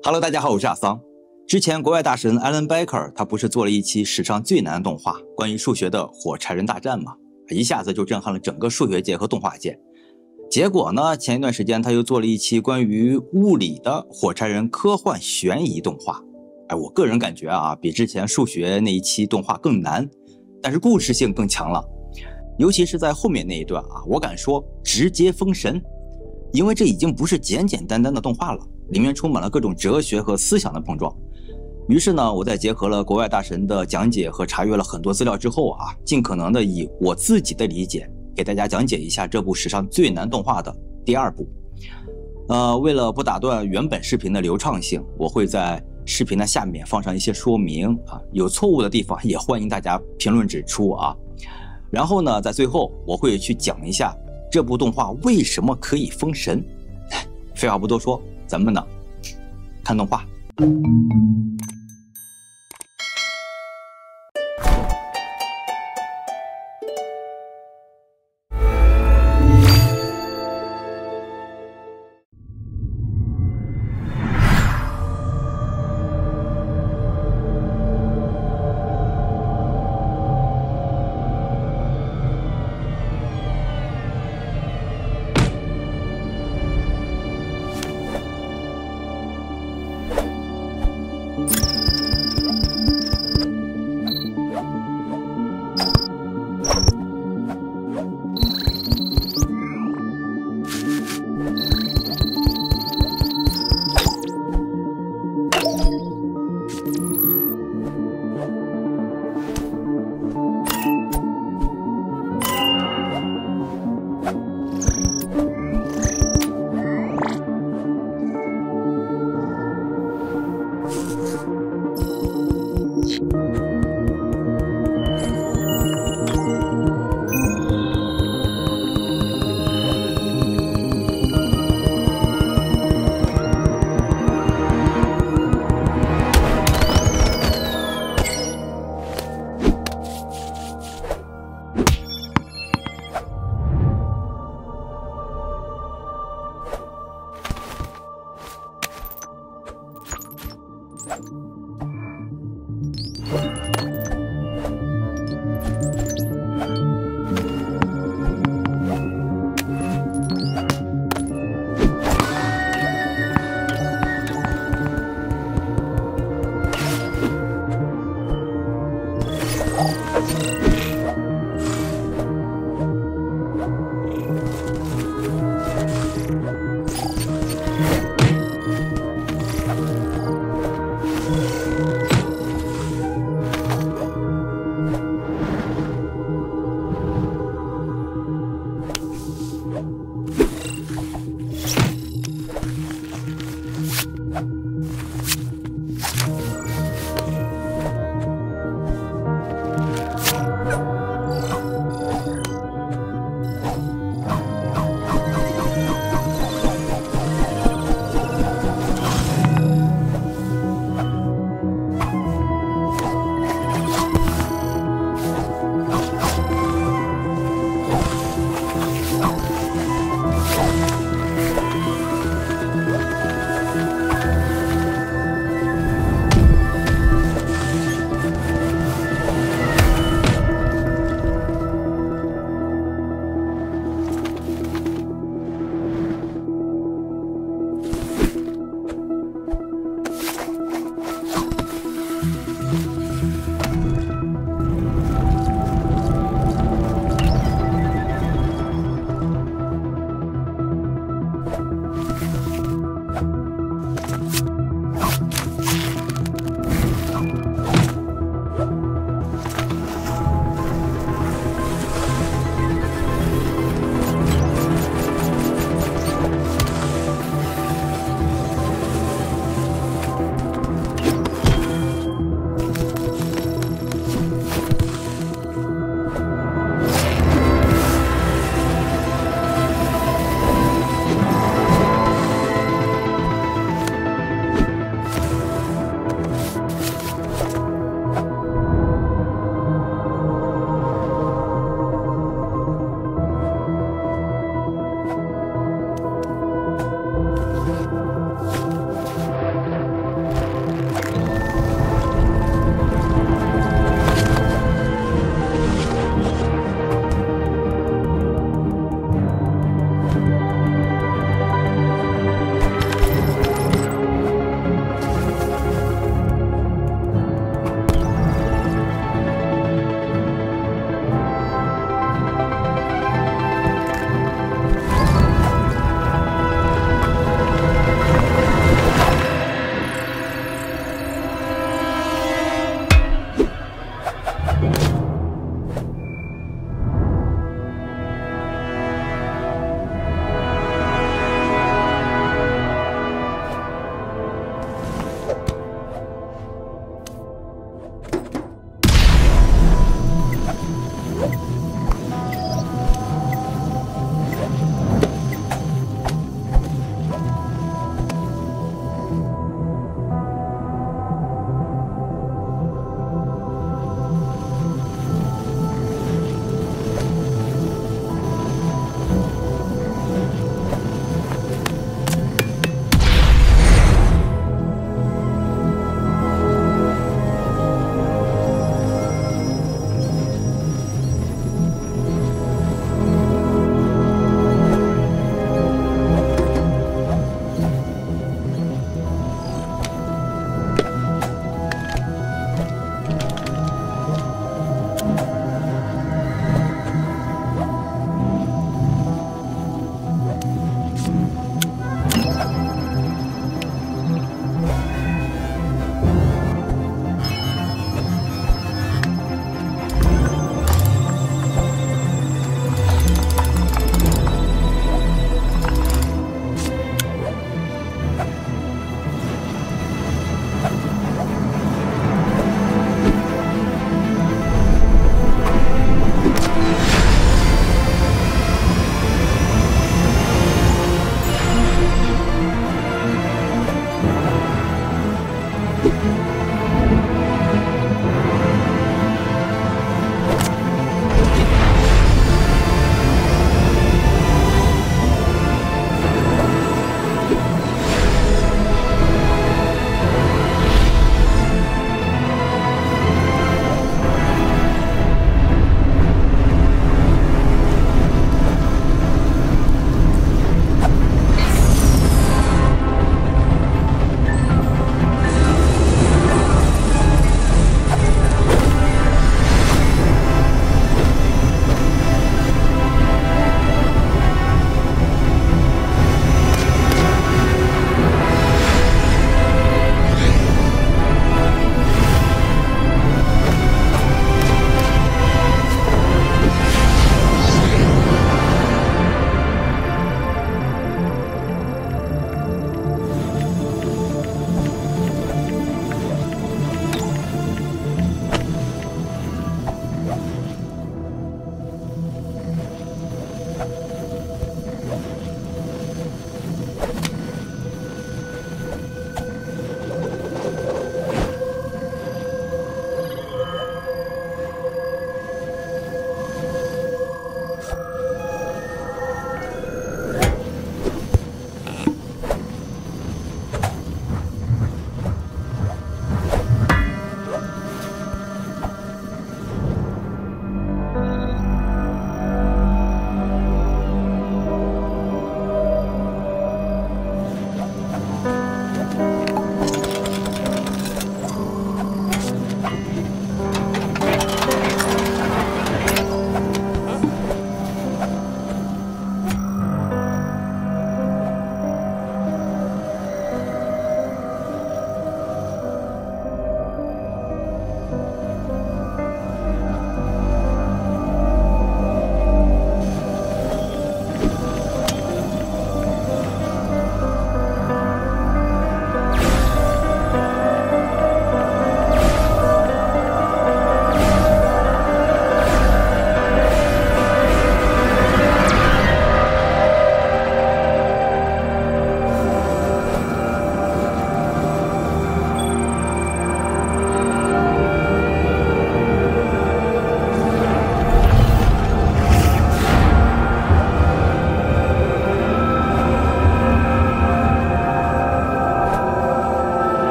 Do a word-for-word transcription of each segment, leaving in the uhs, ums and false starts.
Hello， 大家好，我是阿桑。之前国外大神 Alan Becker 他不是做了一期史上最难的动画，关于数学的火柴人大战吗？一下子就震撼了整个数学界和动画界。结果呢，前一段时间他又做了一期关于物理的火柴人科幻悬疑动画。哎，我个人感觉啊，比之前数学那一期动画更难，但是故事性更强了。尤其是在后面那一段啊，我敢说直接封神，因为这已经不是简简单单的动画了。里面充满了各种哲学和思想的碰撞。于是呢，我在结合了国外大神的讲解和查阅了很多资料之后啊，尽可能的以我自己的理解给大家讲解一下这部史上最难动画的第二部。呃，为了不打断原本视频的流畅性，我会在视频的下面放上一些说明啊，有错误的地方也欢迎大家评论指出啊。然后呢，在最后我会去讲一下这部动画为什么可以封神。废话不多说，咱们呢，看动画。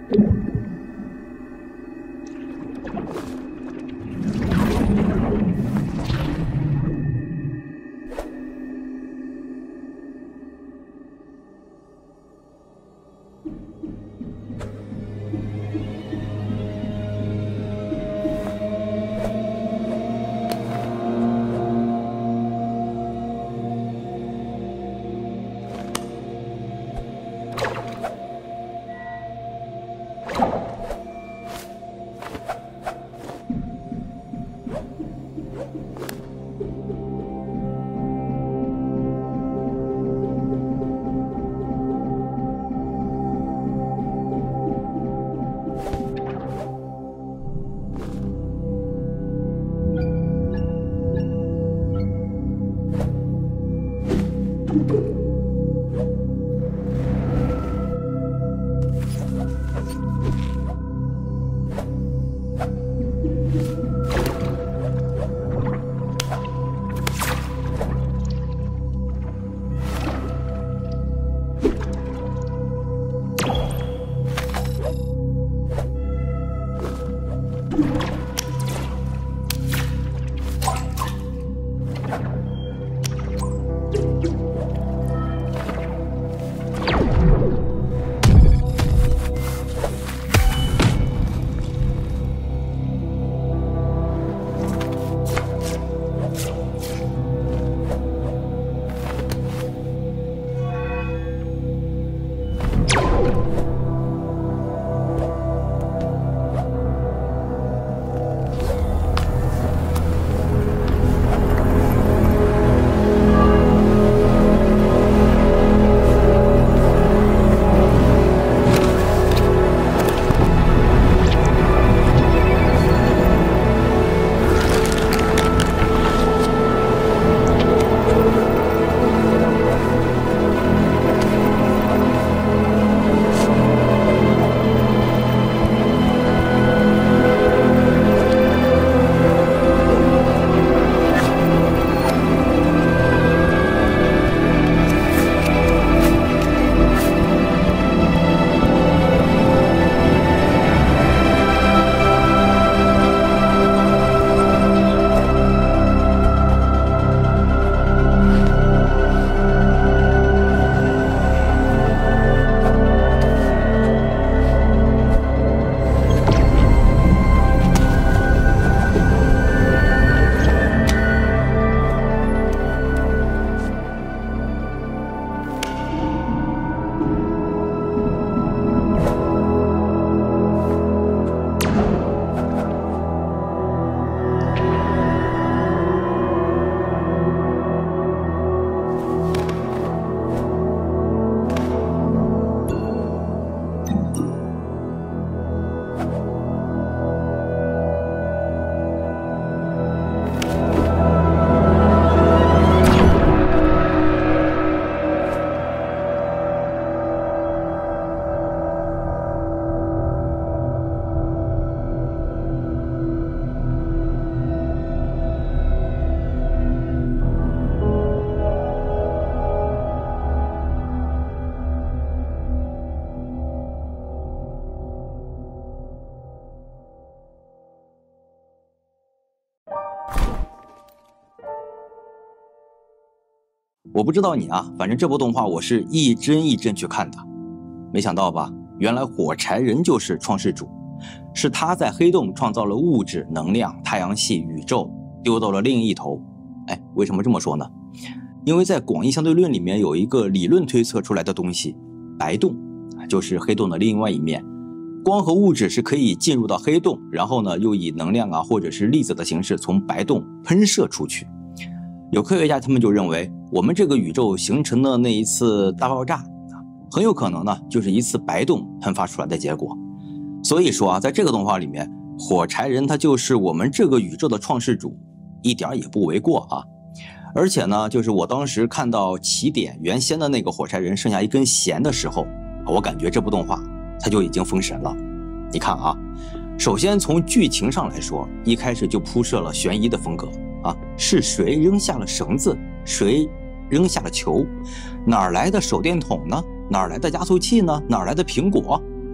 我不知道你啊，反正这部动画我是一帧一帧去看的。没想到吧，原来火柴人就是创世主，是他在黑洞创造了物质、能量、太阳系、宇宙，丢到了另一头。哎，为什么这么说呢？因为在广义相对论里面有一个理论推测出来的东西，白洞，就是黑洞的另外一面。光和物质是可以进入到黑洞，然后呢，又以能量啊或者是粒子的形式从白洞喷射出去。有科学家他们就认为，我们这个宇宙形成的那一次大爆炸，很有可能呢就是一次白洞喷发出来的结果。所以说啊，在这个动画里面，火柴人他就是我们这个宇宙的创世主，一点也不为过啊。而且呢，就是我当时看到起点原先的那个火柴人剩下一根弦的时候，我感觉这部动画它就已经封神了。你看啊，首先从剧情上来说，一开始就铺设了悬疑的风格啊，是谁扔下了绳子，谁扔下了球，哪儿来的手电筒呢？哪儿来的加速器呢？哪儿来的苹果？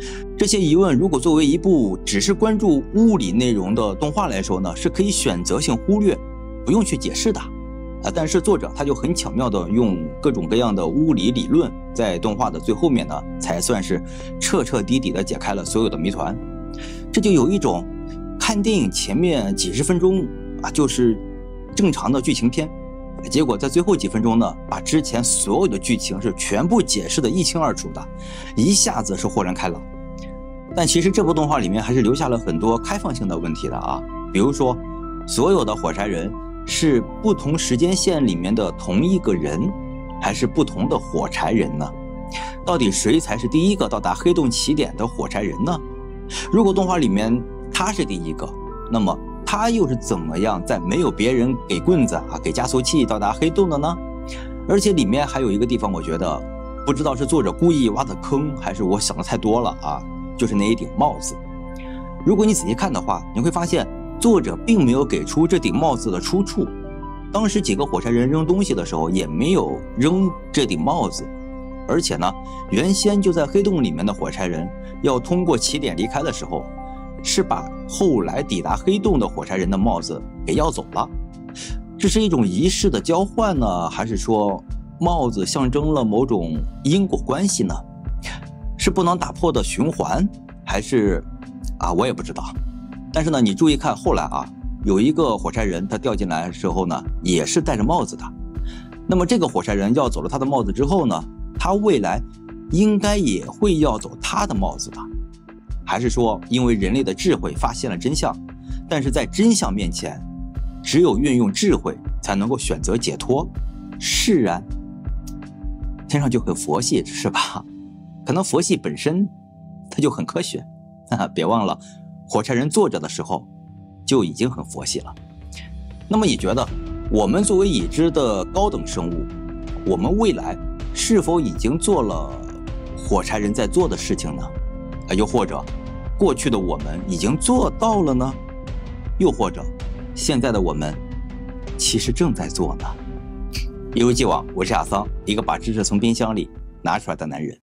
这些疑问如果作为一部只是关注物理内容的动画来说呢，是可以选择性忽略，不用去解释的。啊，但是作者他就很巧妙的用各种各样的物理理论，在动画的最后面呢，才算是彻彻底底的解开了所有的谜团。这就有一种看电影前面几十分钟啊，就是正常的剧情片，结果在最后几分钟呢，把之前所有的剧情是全部解释的一清二楚的，一下子是豁然开朗。但其实这部动画里面还是留下了很多开放性的问题的啊，比如说所有的火柴人是不同时间线里面的同一个人，还是不同的火柴人呢？到底谁才是第一个到达黑洞起点的火柴人呢？如果动画里面他是第一个，那么他又是怎么样在没有别人给棍子啊、给加速器到达黑洞的呢？而且里面还有一个地方，我觉得不知道是作者故意挖的坑，还是我想的太多了啊，就是那一顶帽子。如果你仔细看的话，你会发现作者并没有给出这顶帽子的出处，当时几个火柴人扔东西的时候也没有扔这顶帽子，而且呢，原先就在黑洞里面的火柴人要通过起点离开的时候，是把后来抵达黑洞的火柴人的帽子给要走了。这是一种仪式的交换呢，还是说帽子象征了某种因果关系呢？是不能打破的循环，还是啊，我也不知道。但是呢，你注意看后来啊，有一个火柴人他掉进来的时候呢，也是戴着帽子的。那么这个火柴人要走了他的帽子之后呢，他未来应该也会要走他的帽子的。还是说因为人类的智慧发现了真相，但是在真相面前只有运用智慧才能够选择解脱释然？听上去很佛系是吧？可能佛系本身它就很科学，别忘了火柴人坐着的时候就已经很佛系了。那么你觉得我们作为已知的高等生物，我们未来是否已经做了火柴人在做的事情呢？啊，又或者过去的我们已经做到了呢？又或者现在的我们其实正在做呢？一如既往，我是阿桑，一个把知识从冰箱里拿出来的男人。